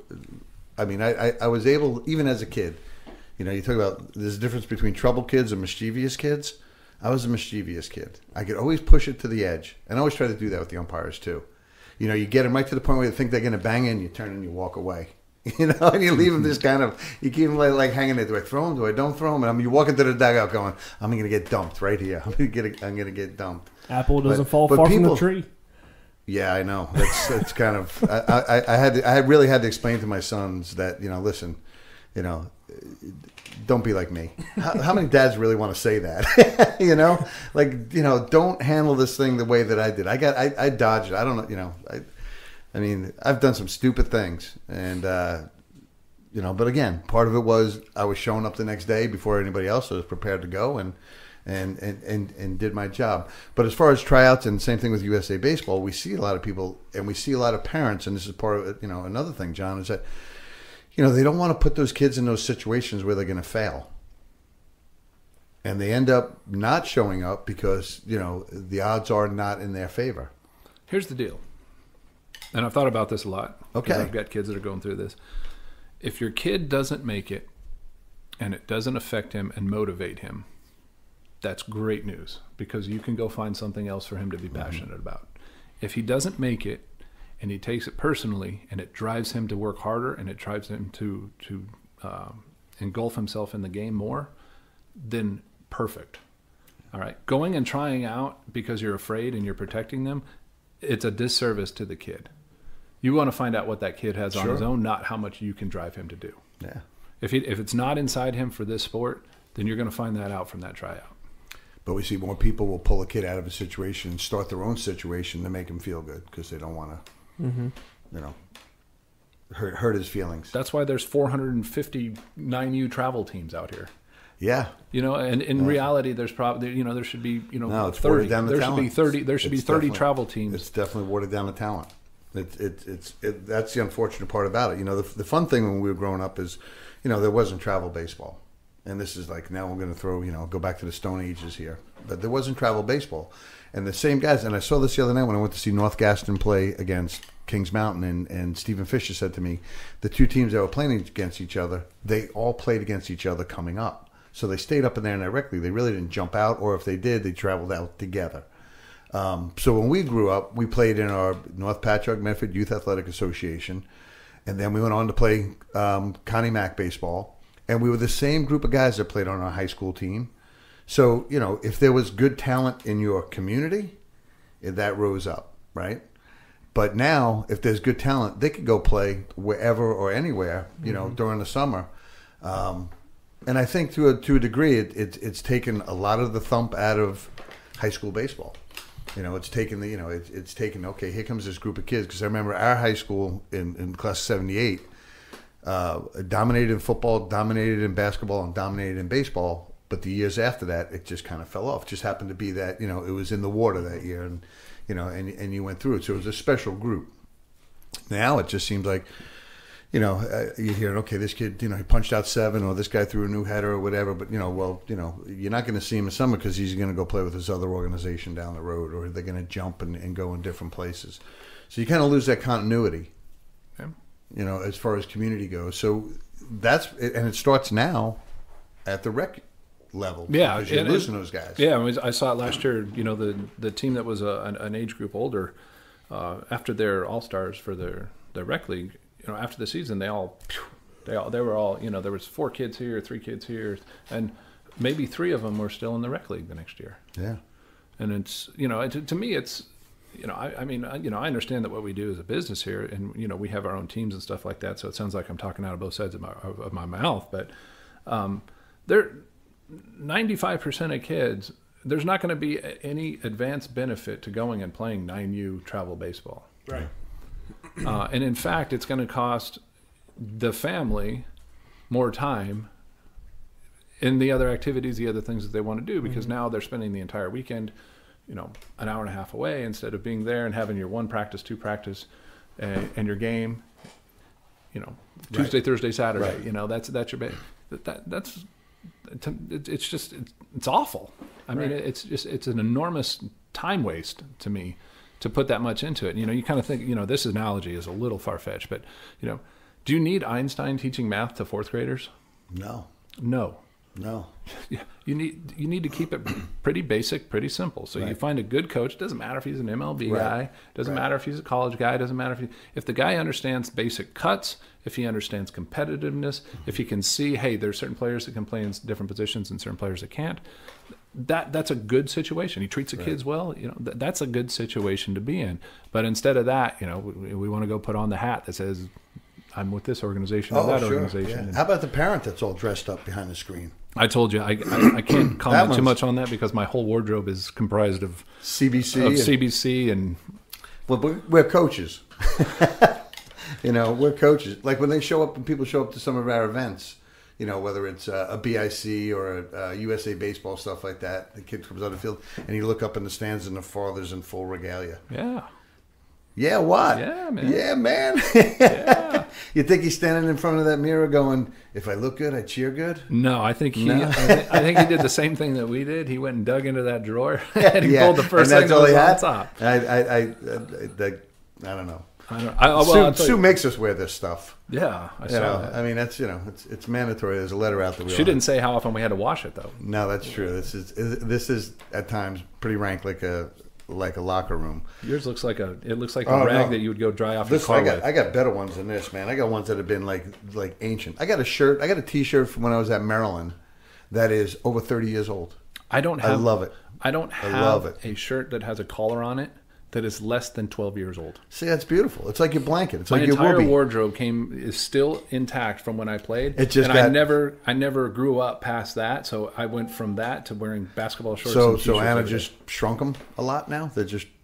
I mean, I, I, I was able, even as a kid, you know, you talk about there's a difference between troubled kids and mischievous kids. I was a mischievous kid. I could always push it to the edge. And I always try to do that with the umpires, too. You know, you get them right to the point where you think they're going to bang in, you turn and you walk away. You know, and you leave them just kind of, you keep them like, like hanging there. Do I throw them? Do I don't throw them? And I mean, you walk into the dugout going, I'm going to get dumped right here. I'm going to get, I'm going to get dumped. Apple doesn't But- fall but far from people- the tree. Yeah, I know. That's that's kind of. I, I, I had to, I really had to explain to my sons that, you know, listen, you know, don't be like me. How, how many dads really want to say that? You know, like, you know, don't handle this thing the way that I did. I got I, I dodged it. I don't know. You know, I I mean, I've done some stupid things, and uh, you know, but again, part of it was I was showing up the next day before anybody else was prepared to go, and. And, and, and, and did my job. But as far as tryouts, and same thing with U S A Baseball, we see a lot of people, and we see a lot of parents, and this is part of it, you know, another thing, John, is that, you know, they don't want to put those kids in those situations where they're going to fail. And they end up not showing up because, you know, the odds are not in their favor. Here's the deal. And I've thought about this a lot. 'Cause Okay. I've got kids that are going through this. If your kid doesn't make it and it doesn't affect him and motivate him, that's great news, because you can go find something else for him to be passionate mm-hmm. about. If he doesn't make it and he takes it personally and it drives him to work harder and it drives him to, to um, engulf himself in the game more, then perfect. All right. Going and trying out because you're afraid and you're protecting them, it's a disservice to the kid. You want to find out what that kid has Sure. on his own, not how much you can drive him to do. Yeah. If he, if it's not inside him for this sport, then you're going to find that out from that tryout. But we see more people will pull a kid out of a situation and start their own situation to make him feel good because they don't want to, Mm-hmm. you know. hurt, hurt his feelings. That's why there's four hundred fifty nine U travel teams out here. Yeah. You know, and in yeah. reality, there's probably, you know, there should be, you know, no, it's thirty. Down the there talent. should be thirty. There should it's be thirty travel teams. It's definitely watered down the talent. It, it, it's it, that's the unfortunate part about it. You know, the, the fun thing when we were growing up is, you know, there wasn't travel baseball, and this is like now we're going to throw, you know, go back to the Stone Ages here, but there wasn't travel baseball, and the same guys. And I saw this the other night when I went to see North Gaston play against Kings Mountain, and, and Stephen Fisher said to me, the two teams that were playing against each other, they all played against each other coming up. So they stayed up in there in their rec league. They really didn't jump out, or if they did, they traveled out together. Um, so when we grew up, we played in our North Patchogue Medford Youth Athletic Association, and then we went on to play um, Connie Mack baseball, and we were the same group of guys that played on our high school team. So, you know, if there was good talent in your community, that rose up, right? But now, if there's good talent, they could go play wherever or anywhere, you know, mm-hmm. during the summer. Um, and I think to a, to a degree, it, it, it's taken a lot of the thump out of high school baseball. You know, it's taken the, you know, it, it's taken, okay, here comes this group of kids. Because I remember our high school in, in class seventy-eight uh, dominated in football, dominated in basketball, and dominated in baseball. But the years after that, it just kind of fell off. It just happened to be that, you know, it was in the water that year. And, you know, and, and you went through it. So it was a special group. Now it just seems like, you know, uh, you hear, okay, this kid, you know, he punched out seven, or this guy threw a new header or whatever. But, you know, well, you know, you're not going to see him in summer because he's going to go play with this other organization down the road, or they're going to jump and, and go in different places. So you kind of lose that continuity, okay. you know, as far as community goes. So that's, and it starts now at the rec level. Yeah. Because you're and losing it, those guys. Yeah. I, mean, I saw it last year, you know, the, the team that was a, an, an age group older, uh, after their all-stars for their, their rec league, you know, after the season, they all, they all, they were all, you know, there was four kids here, three kids here, and maybe three of them were still in the rec league the next year. Yeah. And it's, you know, to, to me, it's, you know, I, I mean, I, you know, I understand that what we do is a business here, and, you know, we have our own teams and stuff like that. So it sounds like I'm talking out of both sides of my, of, of my mouth, but um, there, ninety-five percent of kids, there's not going to be any advanced benefit to going and playing nine U travel baseball. Right. Uh, and in fact, it's going to cost the family more time in the other activities, the other things that they want to do, because mm-hmm. now they're spending the entire weekend, you know, an hour and a half away instead of being there and having your one practice, two practice, uh, and your game, you know, Tuesday, right. Thursday, Saturday. Right. You know, that's that's your ba- that that's it's just it's, it's awful. I right. mean, it's just it's an enormous time waste to me to put that much into it. You know, you kind of think, you know, this analogy is a little far-fetched, but, you know, do you need Einstein teaching math to fourth graders? No. No. No. You need you need to keep it pretty basic, pretty simple. So right. you find a good coach. Doesn't matter if he's an M L B right. guy. Doesn't right. matter if he's a college guy. Doesn't matter if he, if the guy understands basic cuts, if he understands competitiveness, mm-hmm. if he can see, hey, there's certain players that can play in different positions and certain players that can't. That that's a good situation. He treats the right. kids well. You know, th- that's a good situation to be in. But instead of that, you know, we, we want to go put on the hat that says, I'm with this organization or oh, that sure. organization. Yeah. How about the parent that's all dressed up behind the screen? I told you I I, I can't comment too much on that because my whole wardrobe is comprised of C B C, of and, C B C, and well, we're, we're coaches. You know, we're coaches. Like when they show up, when people show up to some of our events, you know, whether it's a, a B I C or a, a U S A Baseball, stuff like that, the kid comes on the field and you look up in the stands and the father's in full regalia. Yeah. Yeah, what? Yeah, man. Yeah, man. Yeah. You think he's standing in front of that mirror going, if I look good, I cheer good? No, I think he No. I, think, I think he did the same thing that we did. He went and dug into that drawer and he yeah. pulled the first and thing that's all that was he on had? top. I, I, I, I, I, I don't know. I don't, I, well, Sue, I'll tell Sue you- makes us wear this stuff. Yeah, I You saw know, that. I mean, that's, you know, it's it's mandatory. There's a letter out that we She all didn't say how often we had to wash it, though. No, that's true. This is this is at times pretty rank, like a like a locker room. Yours looks like a it looks like a Oh, rag no. that you would go dry off This your car I got with. I got better ones than this, man. I got ones that have been like like ancient. I got a shirt. I got a T-shirt from when I was at Maryland that is over thirty years old. I don't have. I love it. I don't I have love it. a shirt that has a collar on it that is less than twelve years old. See, that's beautiful. It's like your blanket. It's My like your entire whoopee. wardrobe came is still intact from when I played. It just and I got- never I never grew up past that, so I went from that to wearing basketball shorts. So and so t-shirts Anna every day. just shrunk them a lot now. They're just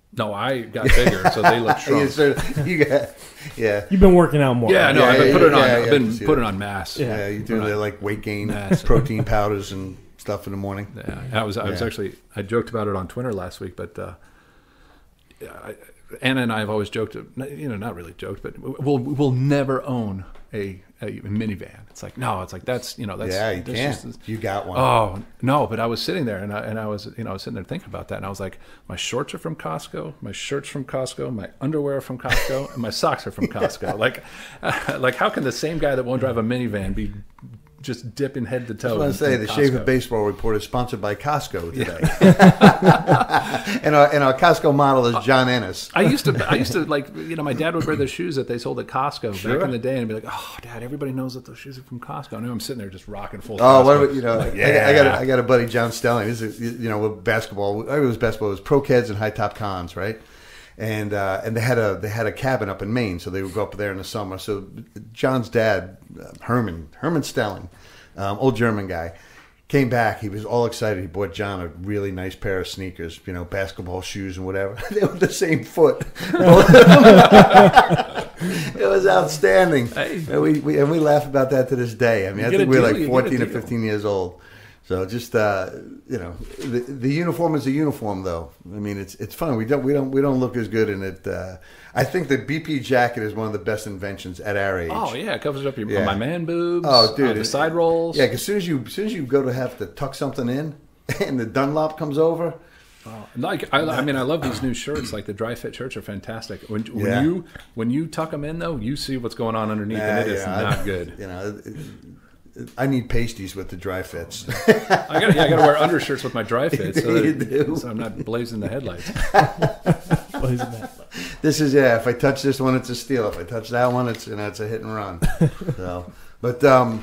No, I got bigger, so they look strong. You sort- you got, yeah. You've been working out more. Yeah, no, Yeah, I've been yeah, putting yeah, on. yeah, I've yeah, been see putting that. on mass. Yeah. Yeah, you do the like weight gain, Massive. protein powders and stuff in the morning. Yeah, I was. I was Yeah. actually. I joked about it on Twitter last week, but uh, I, Anna and I have always joked. You know, not really joked, but we'll we'll never own a, a minivan. It's like no, it's like that's you know that's Yeah, you that's can't. just- You got one. Oh no! But I was sitting there, and I and I was, you know, I was sitting there thinking about that, and I was like, my shorts are from Costco, my shirts from Costco, my underwear are from Costco, and my socks are from Costco. Like, uh, like how can the same guy that won't drive a minivan be just dipping head to toe? I was going in to say, the Costco? Schaefer Baseball Report is sponsored by Costco today. and, our, and our Costco model is John Ennis. I used to, I used to like, you know, my dad would wear the shoes that they sold at Costco Sure. back in the day, and be like, "Oh, Dad, everybody knows that those shoes are from Costco." And I'm sitting there just rocking full. Oh, Costco. what about, you know, Like, I, got- I got a, I got a buddy, John Stelling. This is, you know, with basketball. I was basketball. It was pro kids and high top cons, right? And uh, and they had a they had a cabin up in Maine, so they would go up there in the summer. So John's dad, uh, Herman Herman Stelling, um, old German guy, came back. He was all excited. He bought John a really nice pair of sneakers, you know, basketball shoes and whatever. They were the same foot. It was outstanding. Hey. And we, we and we laugh about that to this day. I mean, You I get think a we were deal, like you get a fourteen or deal. fifteen years old. So just uh, you know, the, the uniform is a uniform, though. I mean, it's it's fun. We don't we don't we don't look as good in it. Uh, I think the B P jacket is one of the best inventions at our age. Oh yeah, it covers up your Yeah. my man boobs. Oh, dude, uh, the it- side rolls. Yeah, because as soon as you as soon as you go to have to tuck something in, and the Dunlop comes over. Like I, I mean, I love these new shirts. Like the dry fit shirts are fantastic. When, when Yeah. you when you tuck them in, though, you see what's going on underneath, Nah, and it is yeah, I- not good. You know, it- it- I need pasties with the dry fits. I got yeah, I got to wear undershirts with my dry fit, so, You that, do. so I'm not blazing the headlights. Blazing that. This is yeah. If I touch this one, it's a steal. If I touch that one, it's you know it's a hit and run. So, but um,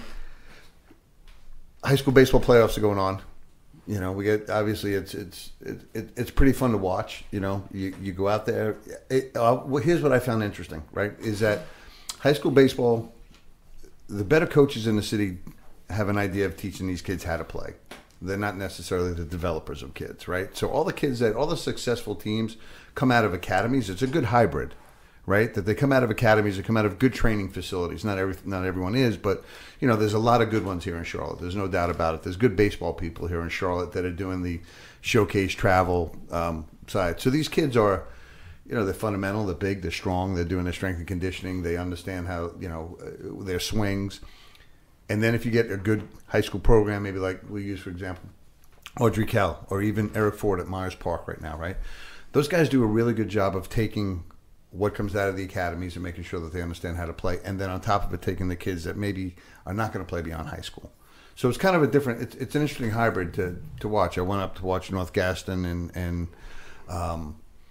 high school baseball playoffs are going on. You know, we get obviously it's it's it, it, it's pretty fun to watch. You know, you you go out there. It, uh, well, here's what I found interesting. Right, is that high school baseball, the better coaches in the city have an idea of teaching these kids how to play. They're not necessarily the developers of kids, right? So all the kids that all the successful teams come out of academies. It's a good hybrid, right? That they come out of academies, they come out of good training facilities. Not every not everyone is, but you know, there's a lot of good ones here in Charlotte. There's no doubt about it. There's good baseball people here in Charlotte that are doing the showcase travel um, side. So these kids are, you know, they're fundamental, they're big, they're strong, they're doing their strength and conditioning. They understand how, you know, uh, their swings. And then if you get a good high school program, maybe like we use, for example, Audrey Kell or even Eric Ford at Myers Park right now, right? Those guys do a really good job of taking what comes out of the academies and making sure that they understand how to play. And then on top of it, taking the kids that maybe are not going to play beyond high school. So it's kind of a different, it's, it's an interesting hybrid to, to watch. I went up to watch North Gaston and, and um,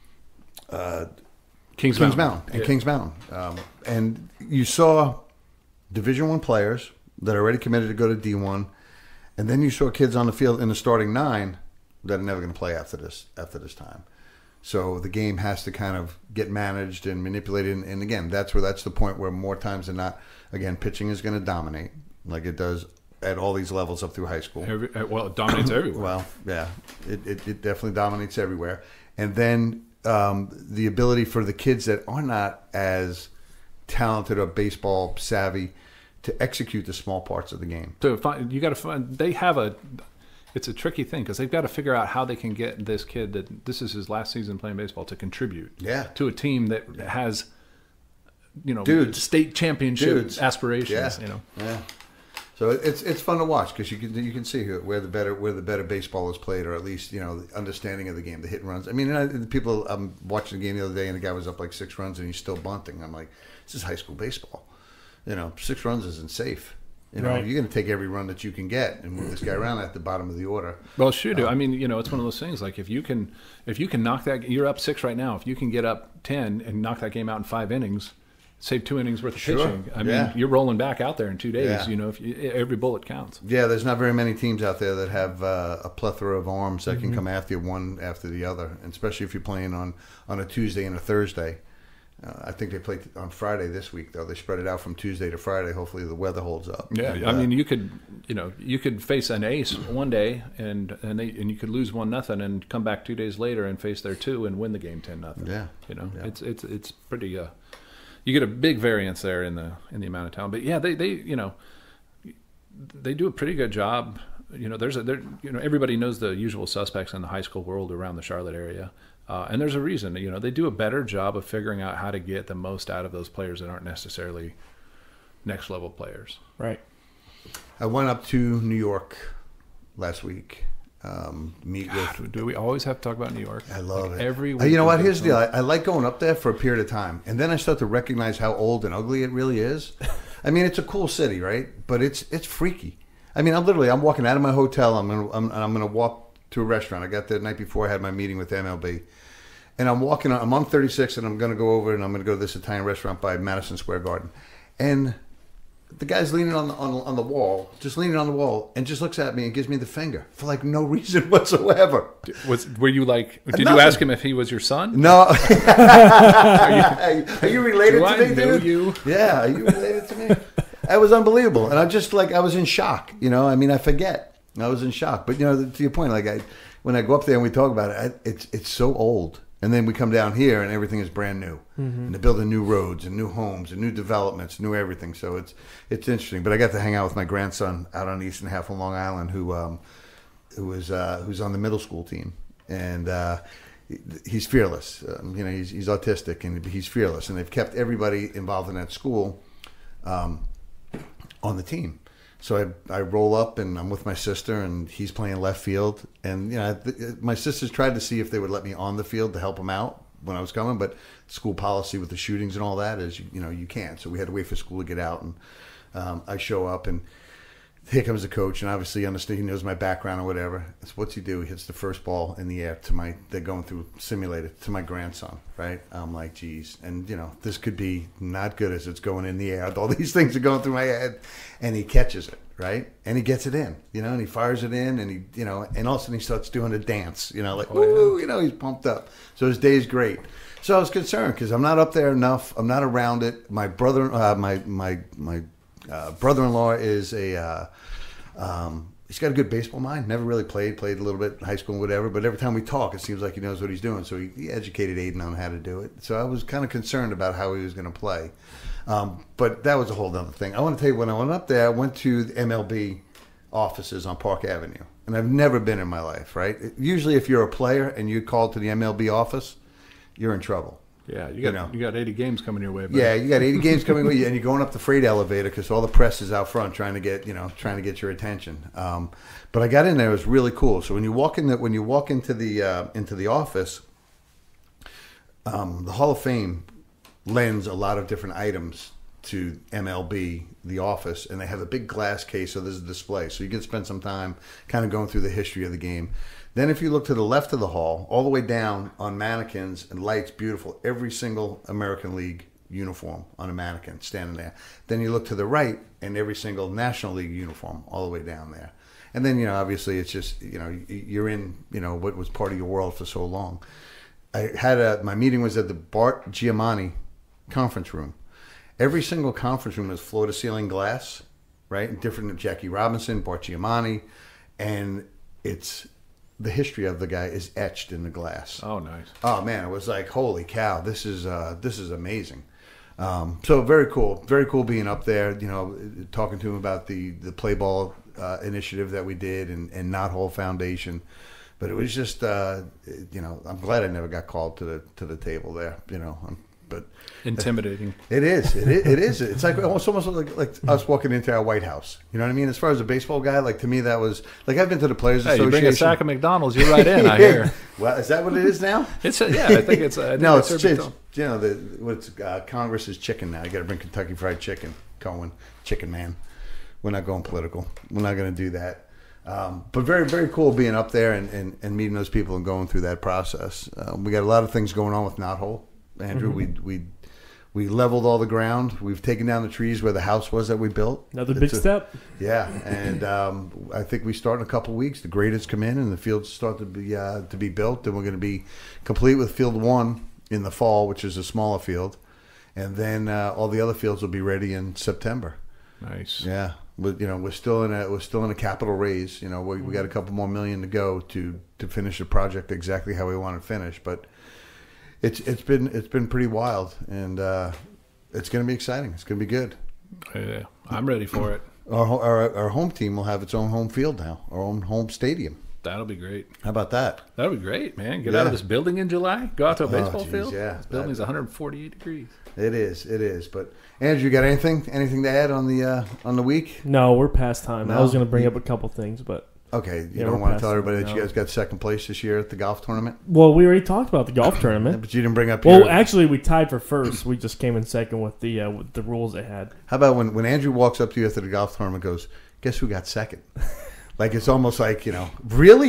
uh, Kings, Kings Mountain, Mountain and Yeah. Kings Mountain. Um, and you saw Division One players that are already committed to go to D one. And then you saw kids on the field in the starting nine that are never going to play after this after this time. So the game has to kind of get managed and manipulated. And, and again, that's where that's the point where more times than not, again, pitching is going to dominate like it does at all these levels up through high school. Every, uh, well, it dominates everywhere. Well, yeah, it, it, it definitely dominates everywhere. And then um, the ability for the kids that are not as talented or baseball savvy to execute the small parts of the game. So find, you got to find. They have a. It's a tricky thing because they've got to figure out how they can get this kid that this is his last season playing baseball to contribute. Yeah. To a team that has, you know, Dudes. state championship Dudes. aspirations. Yeah. You know. Yeah. So it's it's fun to watch because you can you can see where the better where the better baseball is played, or at least you know the understanding of the game, the hit and runs. I mean, I, the people I'm watching the game the other day, and the guy was up like six runs, and he's still bunting. I'm like, this is high school baseball. You know, six runs isn't safe. You know, Right. you're going to take every run that you can get and move this guy around at the bottom of the order. Well, shoot. I mean, you know, it's one of those things. Like if you can, if you can knock that, you're up six right now. If you can get up ten and knock that game out in five innings, save two innings worth of Sure. pitching. I mean, Yeah. you're rolling back out there in two days. Yeah. You know, if you, every bullet counts. Yeah, there's not very many teams out there that have uh, a plethora of arms that can come after you one after the other, and especially if you're playing on, on a Tuesday and a Thursday. Uh, I think they play on Friday this week, though. They spread it out from Tuesday to Friday. Hopefully, the weather holds up. Yeah, and, I uh, mean, you could, you know, you could face an ace one day, and and they and you could lose one nothing, and come back two days later and face their two and win the game ten nothing. Yeah, you know, yeah. it's it's it's pretty. Uh, you get a big variance there in the in the amount of talent. But yeah, they they you know, they do a pretty good job. You know, there's a there. You know, everybody knows the usual suspects in the high school world around the Charlotte area. Uh, and there's a reason, you know, they do a better job of figuring out how to get the most out of those players that aren't necessarily next level players. Right. I went up to New York last week. Um, meet with. God, do we always have to talk about New York? I love like it. Every Uh, week. you know what? we Here's get the deal. I, some- I like going up there for a period of time, and then I start to recognize how old and ugly it really is. I mean, it's a cool city, right? But it's it's freaky. I mean, I'm literally I'm walking out of my hotel. I'm gonna I'm, I'm gonna walk to a restaurant. I got there the night before I had my meeting with M L B. And I'm walking on, I'm on thirty-six, and I'm going to go over and I'm going to go to this Italian restaurant by Madison Square Garden. And the guy's leaning on the, on, on the wall, just leaning on the wall, and just looks at me and gives me the finger for like no reason whatsoever. Was were you like? Did Nothing. you ask him if he was your son? No. are, you, are you related Do to I me, know dude? you? Yeah, are you related to me? That was unbelievable. And I just like, I was in shock. You know, I mean, I forget. I was in shock. But, you know, to your point, like I, when I go up there and we talk about it, I, it's it's so old. And then we come down here and everything is brand new. Mm-hmm. And they're building new roads and new homes and new developments, new everything. So it's it's interesting. But I got to hang out with my grandson out on the eastern half of Long Island, who um, who was uh, who's on the middle school team, and uh, he's fearless. Um, you know, he's he's autistic and he's fearless. And they've kept everybody involved in that school um, on the team. So I, I roll up and I'm with my sister and he's playing left field. And, you know, th- my sisters tried to see if they would let me on the field to help him out when I was coming. But school policy with the shootings and all that is, you, you know, you can't. So we had to wait for school to get out. And um, I show up and here comes the coach. And obviously he understands, he knows my background or whatever. So what's he do? He hits the first ball in the air to my, they're going through simulated to my grandson, right? I'm like, geez. And, you know, this could be not good as it's going in the air. All these things are going through my head. And he catches it, right? And he gets it in, you know, and he fires it in and he, you know, and all of a sudden he starts doing a dance, you know, like, woo, you know, he's pumped up. So his day's great. So I was concerned because I'm not up there enough. I'm not around it. My brother, uh, my, my, my uh, brother-in-law is a, uh, um, he's got a good baseball mind. Never really played, played a little bit in high school and whatever. But every time we talk, it seems like he knows what he's doing. So he, he educated Aiden on how to do it. So I was kind of concerned about how he was going to play. Um, but that was a whole other thing. I want to tell you, when I went up there, I went to the M L B offices on Park Avenue. And I've never been in my life, right? Usually if you're a player and you call to the M L B office, you're in trouble. Yeah, you got You know. you got eighty games coming your way. But Yeah, you got eighty games coming with you, and you're going up the freight elevator because all the press is out front trying to get, you know, trying to get your attention. Um, but I got in there; it was really cool. So when you walk in, the, when you walk into the uh, into the office, um, the Hall of Fame lends a lot of different items to M L B, the office, and they have a big glass case, so there's a display. So you can spend some time kind of going through the history of the game. Then if you look to the left of the hall, all the way down on mannequins and lights, beautiful, every single American League uniform on a mannequin standing there. Then you look to the right and every single National League uniform all the way down there. And then, you know, obviously it's just, you know, you're in, you know, what was part of your world for so long. I had a, my meeting was at the Bart Giamatti conference room. Every single conference room is floor-to-ceiling glass, right? Different Jackie Robinson, Bart Giamatti, and it's the history of the guy is etched in the glass. Oh, nice. Oh man, it was like, holy cow, this is uh, this is amazing. Um, so very cool, very cool being up there. You know, talking to him about the the play ball uh, initiative that we did and and Knot Hole Foundation. But it was just, uh, you know, I'm glad I never got called to the to the table there. You know, um, but Intimidating. it is. It is. It is. It's like almost almost like, like us walking into our White House. You know what I mean? As far as a baseball guy, like to me that was like I've been to the Players Hey, you Association. bring a sack of McDonald's, you're right in. I hear. Well, is that what it is now? It's a, yeah. I think it's. A, I think No, it's it's, a- it's you know the what's uh, Congress is chicken now. You got to bring Kentucky Fried Chicken, Cohen, Chicken Man. We're not going political. We're not going to do that. Um, but very very cool being up there and, and, and meeting those people and going through that process. Um, we got a lot of things going on with Knot Hole, Andrew. Mm-hmm. We we we leveled all the ground. We've taken down the trees where the house was that we built. Another It's big a- step. Yeah, and um, I think we start in a couple of weeks. The graders come in and the fields start to be uh, to be built, and we're going to be complete with field one in the fall, which is a smaller field. and then uh, all the other fields will be ready in September. Nice. Yeah, but you know we're still in a we're still in a capital raise. You know we we got a couple more million to go to to finish the project exactly how we want to finish. But it's it's been it's been pretty wild, and uh, it's going to be exciting. It's going to be good. Yeah, I'm ready for it. Our, our our home team will have its own home field now, our own home stadium. That'll be great. How about that? That'll be great, man. Get Yeah. out of this building in July. Go out to a baseball Oh, geez, field. yeah. This building's one hundred forty-eight degrees. It is, it is. But Andrew, you got anything anything to add on the uh, on the week? No, we're past time. I No? was going to bring up a couple things, but Okay, you Yeah, don't we're want to past tell everybody that that now. you guys got second place this year at the golf tournament, well, we already talked about the golf tournament. but you didn't bring up. Well, your, actually, we tied for first. We just came in second with the uh, with the rules they had. How about when, when Andrew walks up to you after the golf tournament, and goes, "Guess who got second?" Like it's almost like you know, really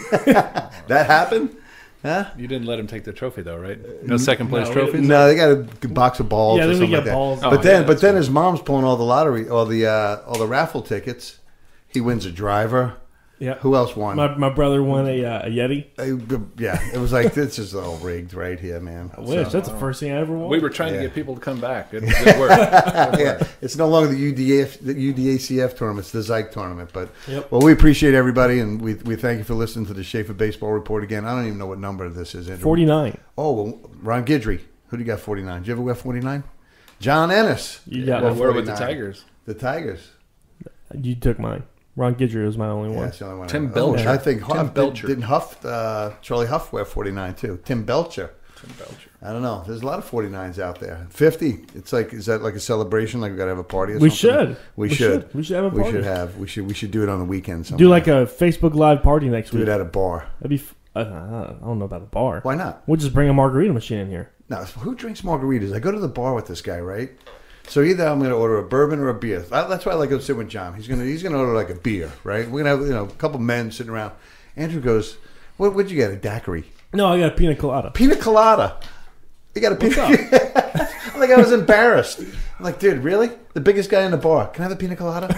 that happened? Huh? You didn't let him take the trophy, though, right? No second place No, trophies? No, they got a box of balls. Yeah, or then we something get like that. balls. But Oh, then, yeah, but that's then right. his mom's pulling all the lottery, all the uh, all the raffle tickets. He wins a driver. Yeah. Who else won? My my brother won a, uh, a Yeti. Uh, yeah, it was like this is all rigged right here, man. I wish. So- That's the first thing I ever won. We were trying Yeah. to get people to come back. Good, good work. Good yeah, work. it's no longer the U D F, the U D A C F tournament. It's the Zyke tournament. But Yep. well, we appreciate everybody, and we we thank you for listening to the Schaefer Baseball Report again. I don't even know what number this is. Andrew. forty-nine. Oh, well, Ron Guidry. Who do you got? Forty-nine. Did you ever wear forty-nine? John Ennis. You got Well, one. we're with the forty-nine. Tigers. The Tigers. You took mine. Ron Guidry was my only Yeah, one. that's the only one. Tim I- Belcher. I think Tim Huff, Belcher. Didn't Huff, uh, Charlie Huff wear forty-nine too? Tim Belcher. Tim Belcher. I don't know. There's a lot of forty-nines out there. fifty. It's like, is that like a celebration? Like we got to have a party or We something? should. We, We should. should. We should have a We party. should have. We should. We should do it on the weekend. Sometime. Do like a Facebook Live party next do week. it at a bar. That'd be. F- uh, I don't know about a bar. Why not? We'll just bring a margarita machine in here. Now, who drinks margaritas? I go to the bar with this guy, right? So either I'm going to order a bourbon or a beer. I, that's why I like to sit with John. He's going to he's going to order like a beer, right? We're going to have you know a couple men sitting around. Andrew goes, "What would you get? A daiquiri? No, I got a pina colada. Pina colada? You got a pina?" I'm like I was embarrassed. I'm like, dude, really? The biggest guy in the bar? Can I have a pina colada?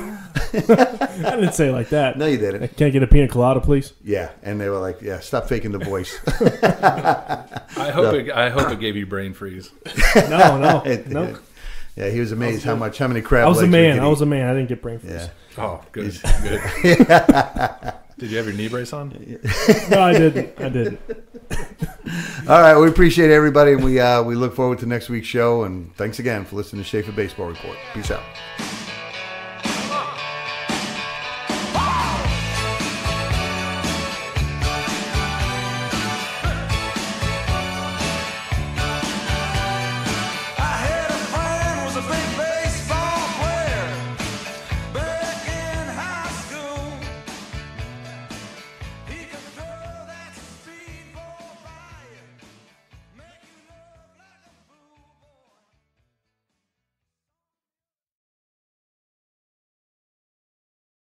I didn't say it like that. No, you didn't. Can I get a pina colada, please? Yeah, and they were like, "Yeah, stop faking the voice." I hope it, I hope it gave you brain freeze. No, no, It no. did. Yeah, he was amazed how much how many crab I was a legs we man. could I was eat. a man. I didn't get brain freeze. Yeah. Oh, good. Good. Did you have your knee brace on? No, I didn't. I didn't. All right, we appreciate everybody, and we uh, we look forward to next week's show. And thanks again for listening to Schaefer Baseball Report. Peace out.